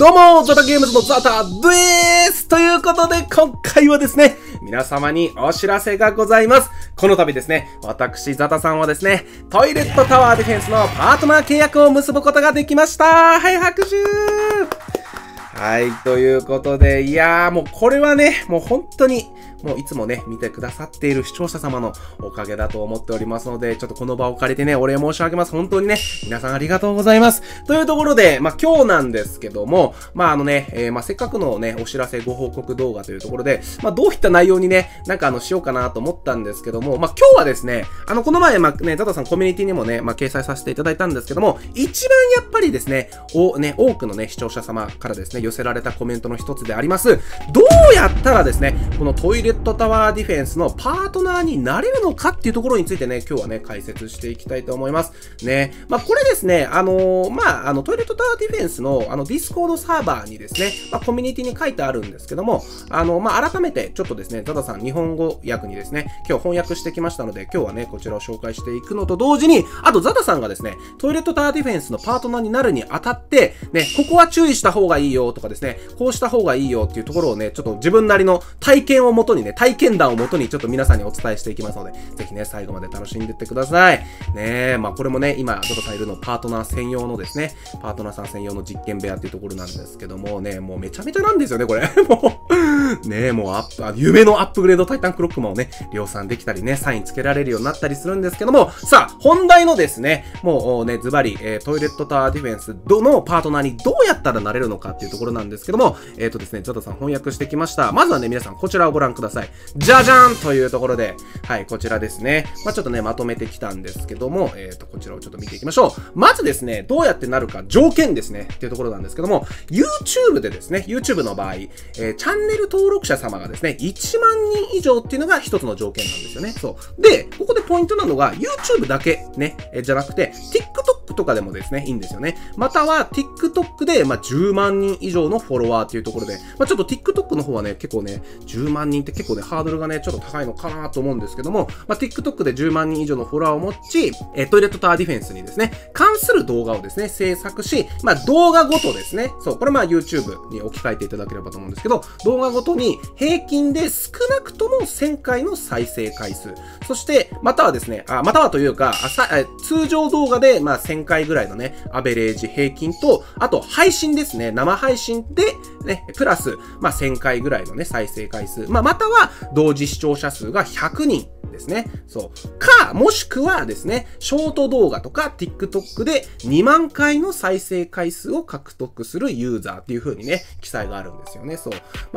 どうも、ザタゲームズのザタでーすということで、今回はですね、皆様にお知らせがございます。この度ですね、私、ザタさんはですね、トイレットタワーディフェンスのパートナー契約を結ぶことができました。はい、拍手はい、ということで、いやー、もうこれはね、もう本当に、もういつもね、見てくださっている視聴者様のおかげだと思っておりますので、ちょっとこの場を借りてね、お礼申し上げます。本当にね、皆さんありがとうございます。というところで、今日なんですけども、せっかくのね、お知らせご報告動画というところで、どういった内容にね、しようかなと思ったんですけども、今日はですね、この前、ザタさんコミュニティにもね、掲載させていただいたんですけども、一番やっぱりですね、多くのね、視聴者様からですね、寄せられたコメントの一つであります。どうやったらですね、このトイレットタワーディフェンスのパートナーになれるのかっていうところについてね、今日はね、解説していきたいと思います。ね。これですね、トイレットタワーディフェンスの、ディスコードサーバーにですね、コミュニティに書いてあるんですけども、改めて、ちょっとですね、ザタさん、日本語訳にですね、今日翻訳してきましたので、今日はね、こちらを紹介していくのと同時に、あと、ザタさんがですね、トイレットタワーディフェンスのパートナーになるにあたって、ね、ここは注意した方がいいよとかですね、こうした方がいいよっていうところをね、ちょっと自分なりの体験をもとにね、体験談をもとにちょっと皆さんにお伝えしていきますので、ぜひね、最後まで楽しんでいってください。ねえ、これもね、今、ザタさんいるのパートナー専用のですね、パートナーさん専用の実験部屋っていうところなんですけどもね、もうめちゃめちゃなんですよね、これ。もう、ねえ、もう夢のアップグレードタイタンクロックマンをね、量産できたりね、サインつけられるようになったりするんですけども、さあ、本題のですね、もうね、ズバリ、トイレットタワーディフェンスのパートナーにどうやったらなれるのかっていうところなんですけども、ですね、ザタさん翻訳してきました。まずはね、皆さんこちらをご覧ください。じゃじゃんというところで、はい、こちらですね。ちょっとね、まとめてきたんですけども、こちらをちょっと見ていきましょう。まずですね、どうやってなるか条件ですね、っていうところなんですけども、YouTube でですね、YouTube の場合、チャンネル登録者様がですね、1万人以上っていうのが一つの条件なんですよね。そう。で、ここでポイントなのが、YouTube だけね、じゃなくて、TikTok とかでもですね、いいんですよね。または、TikTok で、10万人以上のフォロワーっていうところで、ちょっと TikTok の方はね、結構ね、10万人って結構ね、ハードルがね、ちょっと高いのかなと思うんですけども、TikTok で10万人以上のフォロワーを持ち、トイレットタワーディフェンスにですね、関する動画をですね、制作し、動画ごとですね、そう、これYouTube に置き換えていただければと思うんですけど、動画ごとに平均で少なくとも1000回の再生回数、そして、またはですね、またはというか、通常動画で、1000回ぐらいのね、アベレージ平均と、あと、配信ですね、生配信で、ね、プラス、1000回ぐらいのね、再生回数、または、同時視聴者数が100人ですね。そう。か、もしくはですね、ショート動画とか TikTok で2万回の再生回数を獲得するユーザーっていう風にね、記載があるんですよね。そう。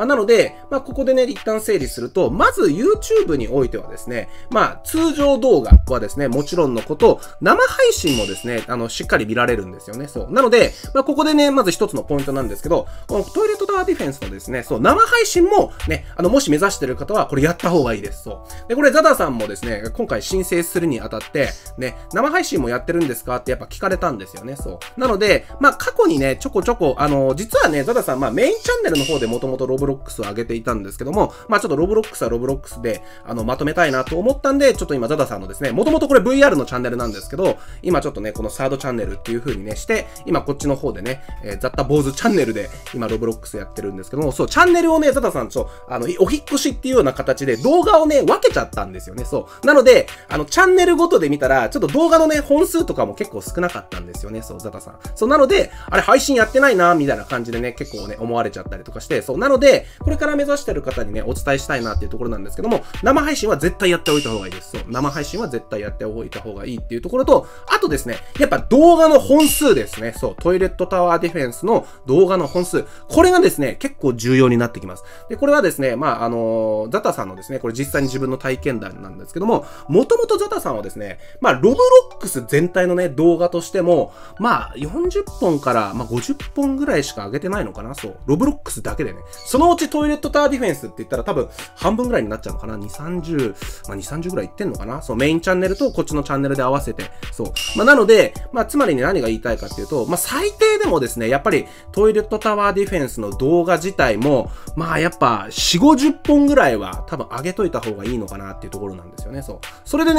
なので、ここでね、一旦整理すると、まず YouTube においてはですね、通常動画はですね、もちろんのこと、生配信もですね、しっかり見られるんですよね。そう。なので、ここでね、まず一つのポイントなんですけど、このトイレットタワーディフェンスのですね、そう、生配信もね、もし目指してる方は、これやった方がいいです。そう。で、これ、ザダさんもですね、今回申請するにあたって、ね、生配信もやってるんですかってやっぱ聞かれたんですよね。そう。なので、過去にね、ちょこちょこ、実はね、ザダさん、メインチャンネルの方でもともとロブロックスを上げていたんですけども、ちょっとロブロックスはロブロックスで、まとめたいなと思ったんで、ちょっと今、ザダさんのですね、もともとこれ VR のチャンネルなんですけど、今ちょっとね、このサードチャンネルっていう風にね、して、今こっちの方でね、ザッタ坊主チャンネルで、今ロブロックスやってるんですけども、そう、チャンネルをね、ザダさん、お引っ越しっていうような形で動画をね、分けちゃったんですよね。そう。なので、チャンネルごとで見たら、ちょっと動画のね、本数とかも結構少なかったんですよね。そう、ザタさん。そう、なので、あれ配信やってないな、みたいな感じでね、結構ね、思われちゃったりとかして、そう、なので、これから目指してる方にね、お伝えしたいなっていうところなんですけども、生配信は絶対やっておいた方がいいです。そう、生配信は絶対やっておいた方がいいっていうところと、あとですね、やっぱ動画の本数ですね。そう、トイレットタワーディフェンスの動画の本数。これがですね、結構重要になってきます。で、これはですね、ザタさんのですね、これ実際に自分の体験談なんですけども、もともとザタさんはですね、ロブロックス全体のね、動画としても、40本から50本ぐらいしか上げてないのかな。そう。ロブロックスだけでね。そのうちトイレットタワーディフェンスって言ったら多分半分ぐらいになっちゃうのかな。2、30ぐらいいってんのかな。そう。メインチャンネルとこっちのチャンネルで合わせて。そう。なので、つまりね、何が言いたいかっていうと、最低でもですね、やっぱりトイレットタワーディフェンスの動画自体も、やっぱ4、50本ぐらいは多分上げといた方がいいのかなっていうところなんですよね。そう。それでね、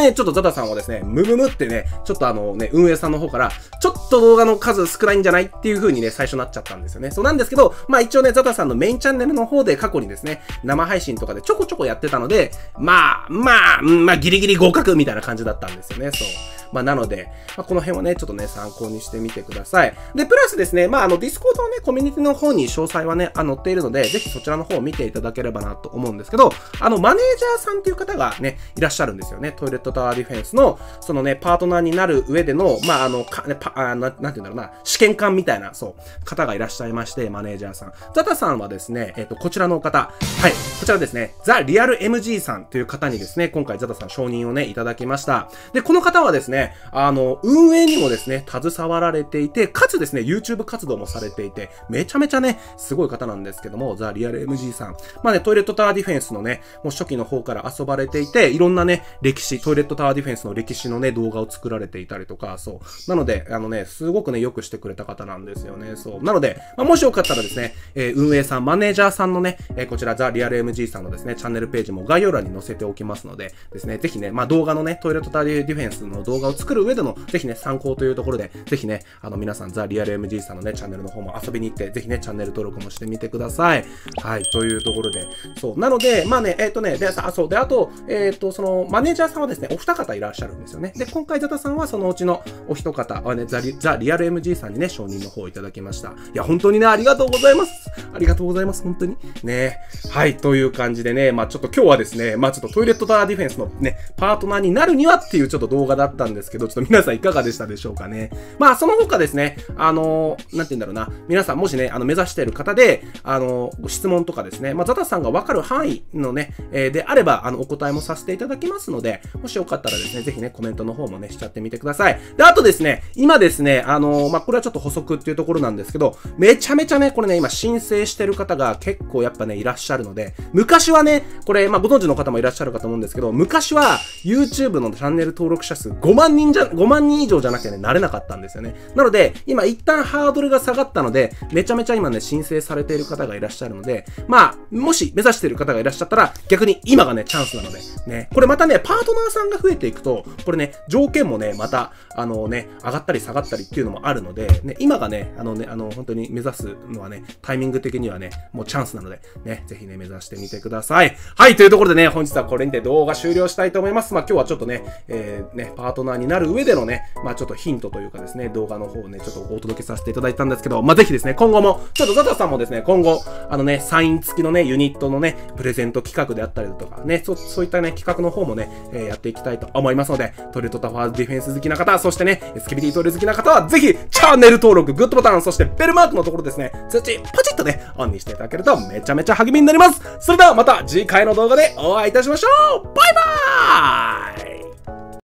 ね、ちょっとザタさんはですね、ムムムってね、ちょっと運営さんの方から、ちょっと動画の数少ないんじゃないっていう風にね、最初なっちゃったんですよね。そうなんですけど、まあ一応ね、ザタさんのメインチャンネルの方で過去にですね、生配信とかでちょこちょこやってたので、まあ、ギリギリ合格みたいな感じだったんですよね、そう。まあ、なので、まあ、この辺はね、ちょっとね、参考にしてみてください。で、プラスですね、まあ、ディスコードのね、コミュニティの方に詳細はね、載っているので、ぜひそちらの方を見ていただければなと思うんですけど、マネージャーさんっていう方がね、いらっしゃるんですよね。トイレットタワーディフェンスの、そのね、パートナーになる上での、まあ、なんて言うんだろうな、試験官みたいな、そう、方がいらっしゃいまして、マネージャーさん。ザタさんはですね、こちらの方、はい、こちらですね、ザ・リアル MG さんという方にですね、今回ザタさん承認をね、いただきました。で、この方はですね、運営にもですね、携わられていて、かつですね、YouTube 活動もされていて、めちゃめちゃね、すごい方なんですけども、ザ・リアル MG さん。まあね、トイレットタワーディフェンスのね、もう初期の方から遊ばれていて、いろんなね、歴史、トイレットタワーディフェンスの歴史のね、動画を作られていたりとか、そう。なので、すごくね、よくしてくれた方なんですよね、そう。なので、まあ、もしよかったらですね、運営さん、マネージャーさんのね、こちら、ザ・リアル MG さんのですね、チャンネルページも概要欄に載せておきますので、ですね、ぜひね、まあ動画のね、トイレットタワーディフェンスの動画を作る上での、ぜひね、参考というところで、ぜひね、皆さん、ザ・リアル MG さんのね、チャンネルの方も遊びに行って、ぜひね、チャンネル登録もしてみてください。はい、というところで、そう。なので、まあね、で、そう。で、あと、その、マネージャーさんはですね、お二方いらっしゃるんですよね。で、今回、ザタさんはそのうちのお一方はね、ザ・リアル MG さんにね、承認の方をいただきました。いや、本当にね、ありがとうございます。ありがとうございます。本当に。ね。はい、という感じでね、まあちょっと今日はですね、まあちょっとトイレットタワーディフェンスのね、パートナーになるにはっていうちょっと動画だったんですけど、ちょっと皆さんいかがでしたでしょうかね。まあその他ですね、なんて言うんだろうな、皆さんもしね、目指している方で、ご質問とかですね、まあザタさんがわかる範囲のね、であれば、お答えもさせていただきますので、もしよかったらですね、ぜひね、コメントの方もね、しちゃってみてください。で、あとですね、今ですね、まあこれはちょっと補足っていうところなんですけど、めちゃめちゃね、これね、今申請してる方が結構やっぱね、いらっしゃるので、昔はね、これ、まあご存知の方もいらっしゃるかと思うんですけど、昔は YouTube のチャンネル登録者数5万人以上じゃなきゃね、なれなかったんですよね。なので、今一旦ハードルが下がったので、めちゃめちゃ今ね、申請されている方がいらっしゃるので、まあ、もし目指している方がいらっしゃったら、逆に今がね、チャンスなので、ね、これまたね、パートナーさんが増えていくと、これね、条件もね、また、上がったり下がったりっていうのもあるので、ね、今がね、本当に目指すのはね、タイミング的にはね、もうチャンスなので、ね、ぜひね、目指してみてください。はい、というところでね、本日はこれにて動画終了したいと思います。まあ、今日はちょっとね、パートナーになる上でのね、まあ、ちょっとヒントというかですね、動画の方をね、ちょっとお届けさせていただいたんですけど、まあ、ぜひですね、今後も、ちょっとザタさんもですね、今後、サイン付きのね、ユニットのね、プレゼント企画であったりだとか、ね、そういったね、企画の方もね、やっていきたいと思いますので、トイレットタワーディフェンス好きな方、そしてね、スキビディトイレ好きな方は、ぜひ、チャンネル登録、グッドボタン、そしてベルマークのところですね、通知、ポチッとね、オンにしていただけると、めちゃめちゃ励みになります。それではまた次回の動画でお会いいたしましょう。バイバーイ。